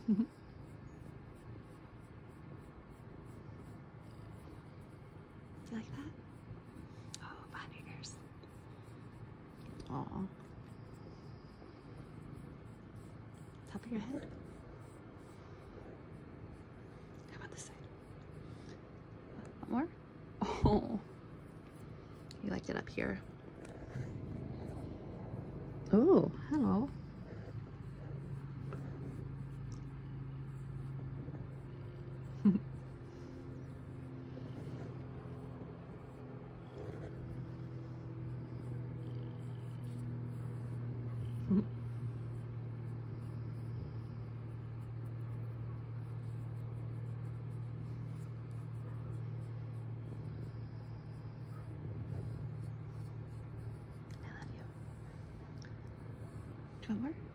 Do you like that? Oh, behind your ears. Aw. Top of your head. How about this side? One more? Oh. You like it up here. Oh, hello. I love you. Do you want more?